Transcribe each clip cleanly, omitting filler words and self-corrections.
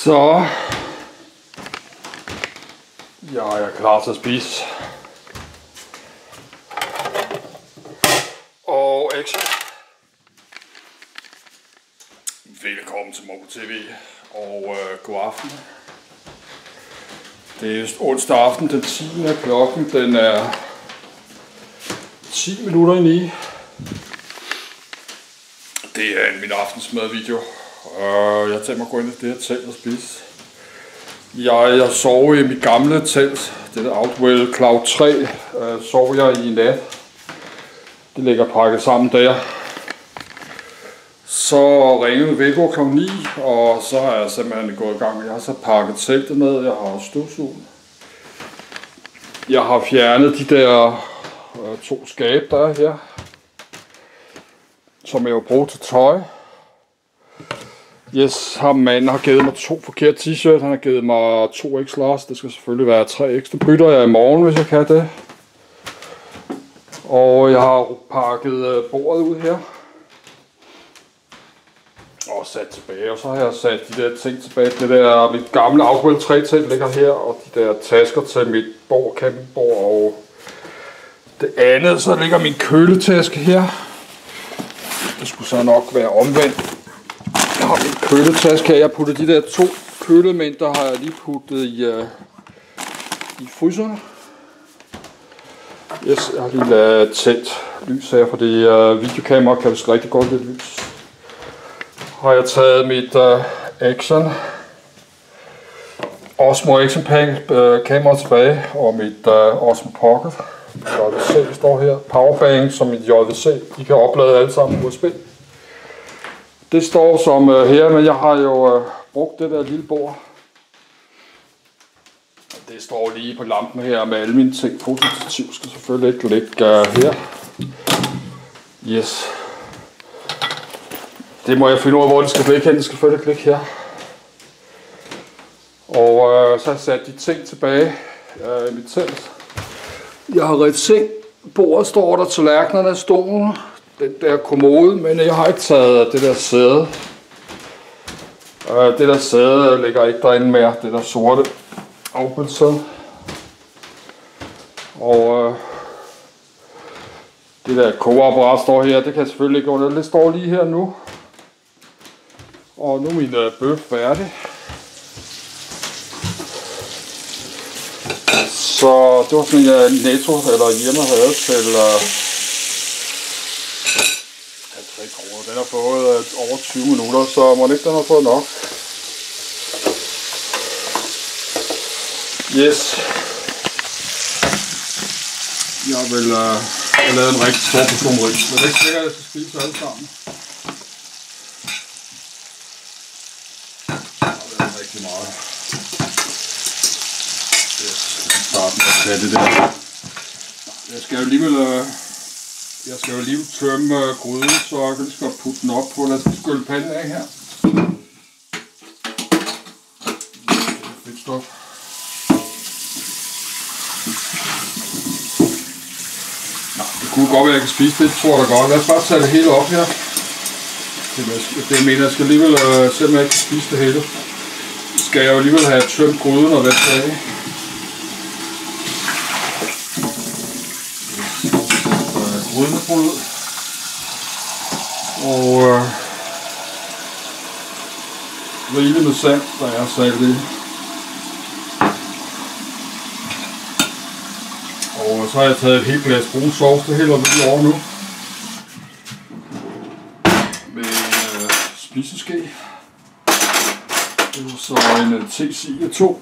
Så jeg er klar til at spise. Og action. Velkommen til Moco TV og god aften. Det er onsdag aften den 10. Klokken den er 10 minutter i 9. Det er min aftensmadvideo. Jeg tænker mig at gå ind i det her telt og spise. Jeg sov i mit gamle telt, det der Outwell Cloud 3, sov jeg i nat. Det ligger pakket sammen der. Så ringede Viggo kl. 9, og så er jeg simpelthen gået i gang. Jeg har så pakket teltet ned, jeg har støvsuget. Jeg har fjernet de der 2 skabe, der er her, som jeg vil bruge til tøj. Yes, ham manden har givet mig 2 forkerte t-shirt. Han har givet mig 2 x-large. Det skal selvfølgelig være 3 ekstra. Det bytter jeg i morgen, hvis jeg kan det. Og jeg har pakket bordet ud her. Og sat tilbage. Og så har jeg sat de der ting tilbage. Det der mit gamle Outwell 3-telt ligger her. Og de der tasker til mit bord, campingbord. Og det andet, så ligger min køletaske her. Det skulle så nok være omvendt. Jeg har min køletaske her. Jeg har puttet de der 2 kølemængder, har jeg lige puttet i fryseren. Yes, jeg har lige tændt lys her, fordi videokamera kan vist rigtig godt lide lys. Har jeg taget mit Action Osmo Action kamera tilbage, og mit Osmo Pocket JVC står her. Powerbank som mit JVC. I kan oplade alle sammen USB. Det står som her, men jeg har jo brugt det der lille bord. Det står lige på lampen her med alle mine ting. Fotostativ skal selvfølgelig ikke ligge her. Yes. Det må jeg finde ud af, hvor det skal ligge hen. Det skal selvfølgelig ligge her. Og så har jeg sat de ting tilbage i mit telt. Jeg har ret seng. Bordet står der, tallerkenerne, stolen. Den der kommode, men jeg har ikke taget det der sæde. Det der sæde ligger ikke derinde mere, det der sorte afbildsæde. Og det der kogeapparat står her, det kan jeg selvfølgelig ikke under. Det står lige her nu. Og nu er min bøf færdig. Så det var sådan en Netto eller hjemme havde til 50 kroner. Den har fået over 20 minutter, så må ikke den har fået nok. Yes. Jeg vil lave en rigtig stor portion ris. Men det er ikke sikkert, at jeg skal spise alle sammen. Det er rigtig meget. Yes. Jeg skal starte med at tage det der. Jeg skal jo alligevel tømme gryden, så jeg kan lige putte den op på. Lad os skylle panden af her. Fedt stof. Det kunne godt være, at jeg kan spise det, tror jeg da godt. Lad os bare tage det hele op her. Det mener jeg skal alligevel, selvom jeg ikke kan spise det hele, skal jeg jo alligevel have tømt gryden og vasket af. Grydebrød og rigeligt med salt, der er salt i. Og så har jeg taget et helt glas brun sovs, det hælder vi lige over nu. Med spiseske. Det var så en T-Siga 2.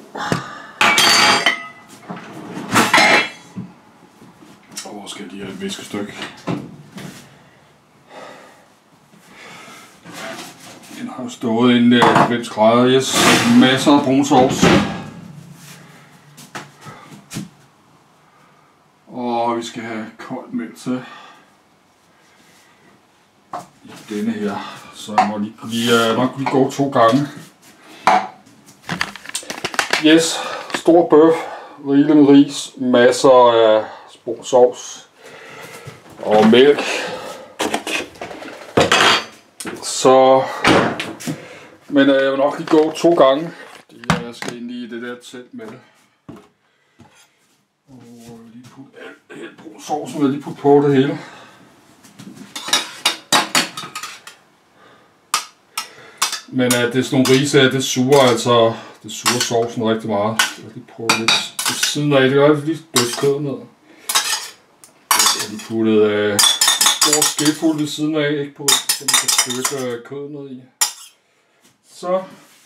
Og hvor skal de have et viskestykke? Den har stået inde i 90 grader. Yes, masser af brun sovs. Og vi skal have koldt mælk til i denne her, så jeg må nok lige gå 2 gange. Yes, stor bøf, rigeligt med ris, masser af brun sovs og mælk. Så, men jeg vil nok lige gå 2 gange. Jeg skal ind i det der telt med det. Og lige putte helt brun sovsen, og lige putte på det hele. Men det er sådan nogle ris af, det suger altså, det suger sovsen rigtig meget. Jeg vil lige prøve lidt ved siden af, det gør jeg lige bødt kød ned. Jeg har lige puttet stor skefuld ved siden af, ikke på, så vi kan stykke kød ned i. Så.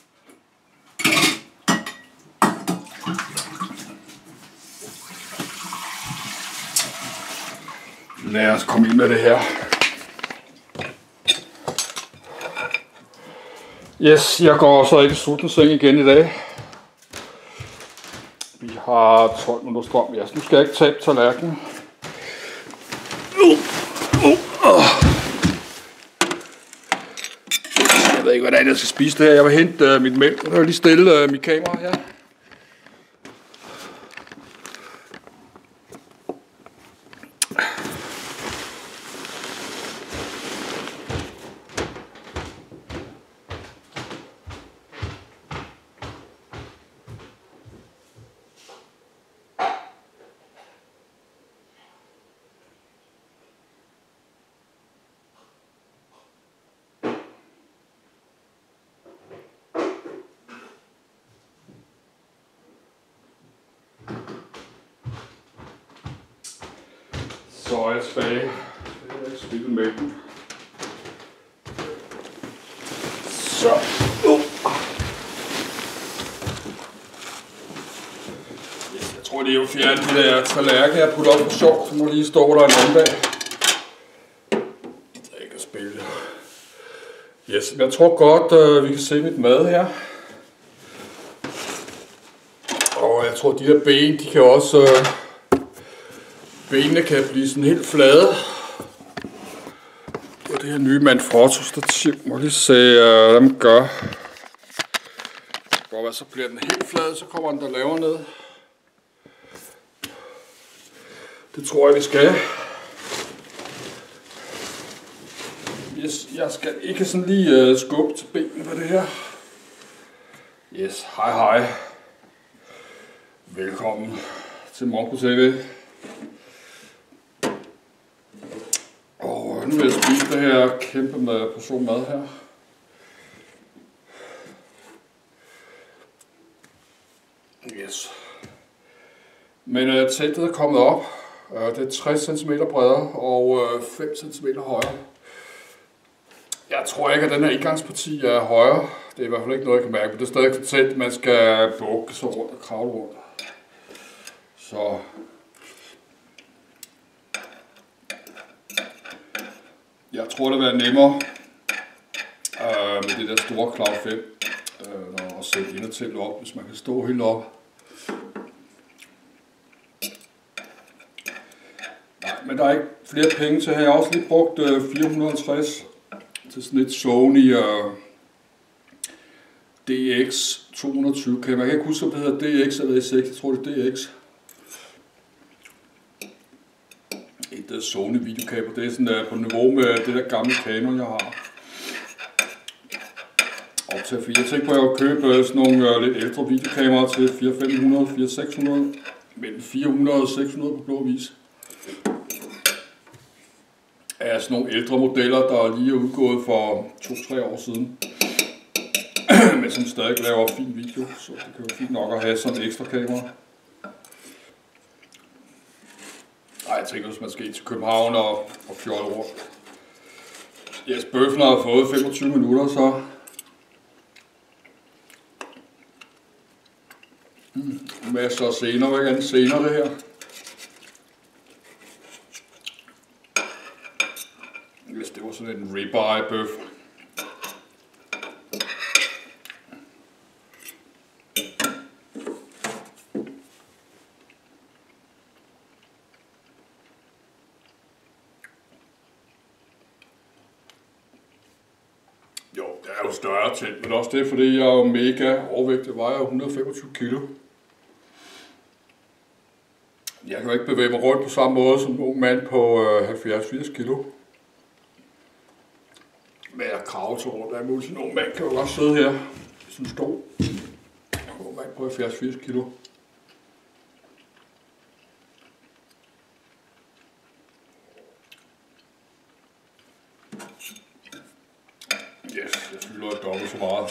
Lad os komme ind med det her. Yes, jeg går så ikke sulten seng igen i dag. Vi har 12 minutter strøm. Ja, nu skal jeg ikke tabe tallerkenen. Jeg ved ikke, hvordan jeg skal spise det her. Jeg vil hente mit mælk. Jeg vil lige stille mit kamera her. Så er jeg tilbage. Jeg har ikke spillet med den. Så. Jeg tror lige, at fjerne de der tallerkener, jeg putter op på sjov, så må lige stå der en anden dag. Jeg ikke at spille. Yes, jeg tror godt, vi kan se mit mad her. Og jeg tror, de der ben, de kan også... benene kan blive sådan helt flade. Og det her nye Manfrotto-stativ, må lige se, hvad man gør. Og så bliver den helt flad, så kommer den der lavere ned. Det tror jeg, vi skal. Yes, jeg skal ikke sådan lige skubbe til benene på det her. Yes, hej hej. Velkommen til Monko TV. Og nu vil jeg spise det her kæmpe med portion mad her. Yes. Men teltet er kommet op. Det er 60 cm bredere og 5 cm højere. Jeg tror ikke, at den her indgangsparti er højere. Det er i hvert fald ikke noget, jeg kan mærke. Men det er stadig et telt, man skal bukke så rundt og kravle rundt. Så... jeg tror, det vil være nemmere med det der store Cloud 5 at sætte inderteltet op, hvis man kan stå helt op. Nej, men der er ikke flere penge til her. Jeg har også lige brugt 450 til sådan et Sony DX 220 kamera. Jeg kan ikke huske, om det hedder DX eller E6. Jeg tror, det er DX. Et Sony videokamera. Det er sådan på niveau med det der gamle Canon, jeg har. Og til 4. Jeg tænkte på, at jeg vil købe sådan nogle lidt ældre videokameraer til 400-500, 400-600. Mellem 400 og 600 på blå vis. Af sådan nogle ældre modeller, der lige er udgået for 2-3 år siden. Men som stadig laver fin video, så det kan jo fint nok at have sådan et ekstra kamera. Nej, jeg tænker, hvis man skal ind til København og fjolle rundt. Yes, bøffen har fået 25 minutter, så... masser af scener, hvad kan scener det her? Hvis det var sådan en ribeye bøf. Jo, det er jo større telt, men også det, fordi jeg er jo mega overvægtig. Jeg vejer 125 kilo. Jeg kan jo ikke bevæge mig rundt på samme måde som en ung mand på 70-80 kilo. Men jeg kravler så rundt af muligt. En ung mand kan jo også sidde her i sådan en stol. kommer ind på 70-80 kilo. Yes, jeg fylder dobbelt så meget.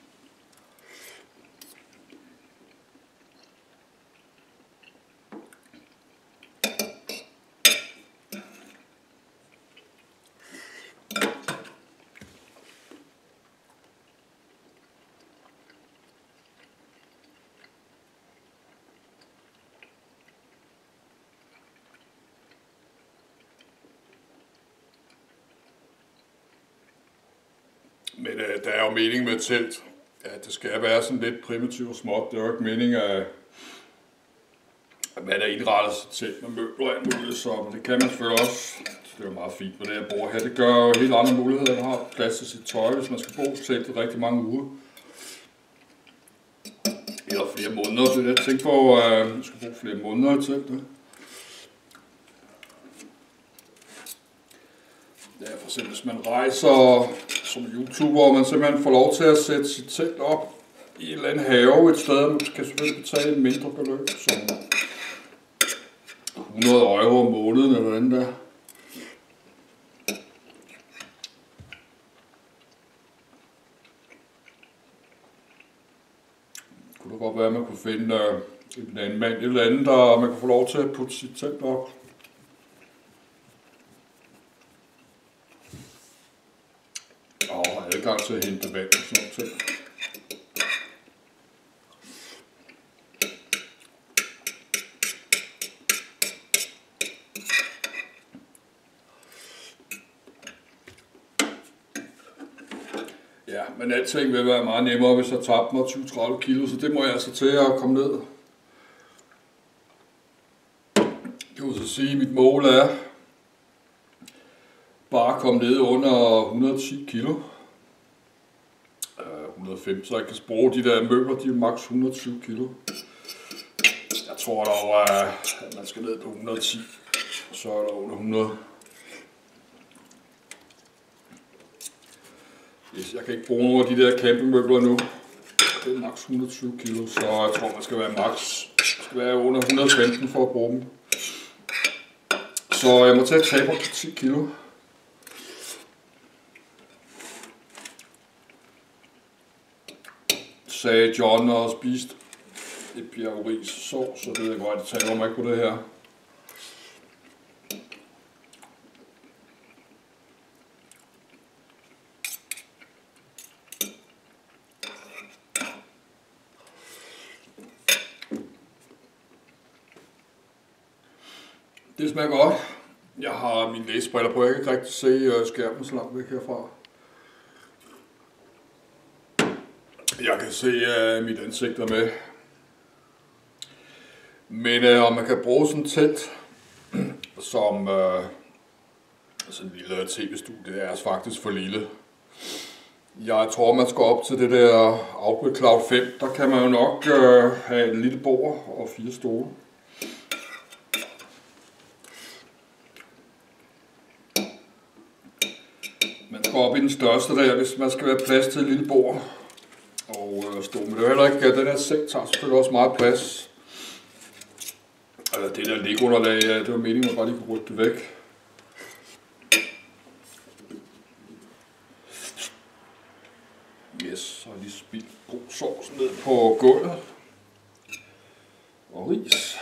Men der er jo mening med telt, at det skal være sådan lidt primitivt og småt. Det er jo ikke meningen, at man er indrettet sit telt med møbler og alt muligt, så det kan man selvfølgelig også. Det er jo meget fint med det her bord her. Det gør jo helt andre muligheder, at man har plads til sit tøj, hvis man skal bo i teltet rigtig mange uger. Eller flere måneder. Det er det, jeg tænker på, at man skal bo flere måneder i teltet. Ja, for eksempel hvis man rejser som YouTuber, og man simpelthen får lov til at sætte sit telt op i en eller anden have et sted, man kan selvfølgelig betale et mindre beløb, som 100 euro om måneden eller andet der. Kunne det godt være, at man kunne finde en landmand et eller andet, der man kunne få lov til at putte sit telt op. Og adgang til at hente vand og sådan noget ting. Ja, men alting vil være meget nemmere, hvis jeg tabte mig 20-30 kilo, så det må jeg altså til at komme ned. Jeg vil så sige, at mit mål er bare at komme ned under 110 kilo. 105, så jeg kan bruge de der møbler, de er maks 120 kilo. Jeg tror dog, at man skal ned på 110, så er der under 100. Yes, jeg kan ikke bruge nogle af de der campingmøbler nu. Det er maks 120 kilo, så jeg tror, man skal være under 115 for at bruge dem. Så jeg må tage et taber på 10 kilo. Sagde John og spiste et bjergris sovs, så det er godt, at jeg taber mig ikke på det her. Det smager godt. Jeg har mine læsebriller på, jeg kan ikke rigtig se skærmen så langt væk herfra. Jeg kan se mit ansigt er med. Men om man kan bruge sådan et telt som sådan en lille tv-studie, det er faktisk for lille. Jeg tror, man skal op til det der Outback Cloud 5. Der kan man jo nok have en lille bord og 4 stole. Man skal op i den største der, hvis man skal være plads til et lille bord og stå. Men det er heller ikke, den her seng tager selvfølgelig også meget plads. Det der liggeunderlag, det var meningen, at man bare lige kunne rykke det væk. Yes, så har jeg lige spildt god sovs ned på gulvet. Og ris.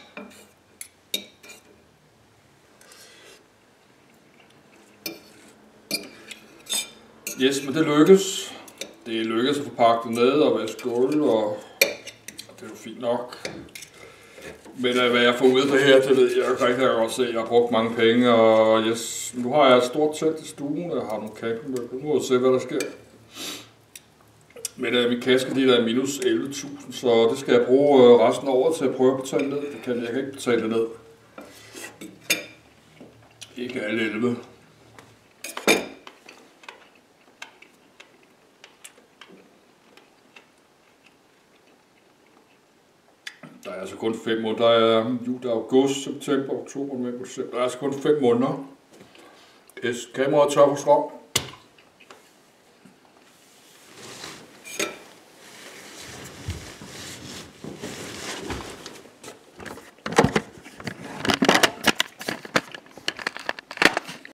Yes, men det lykkes. Det lykkedes at få pakket ned og vaske gulv, og det er jo fint nok. Men hvad jeg får ud af det her, det ved jeg jo ikke, jeg godt se. Jeg har brugt mange penge, og yes, nu har jeg et stort telt i stuen, og jeg har nogle campingmøbler. Nu må jeg se, hvad der sker. Men min kaskedel er minus 11.000, så det skal jeg bruge resten af året til at prøve at betale ned. Jeg kan ikke betale det ned. Ikke alle 11. Der er altså kun 5 måneder. Der er juli, august, september, oktober, november, december. Der er altså kun 5 måneder. Kameraet tør på strøm.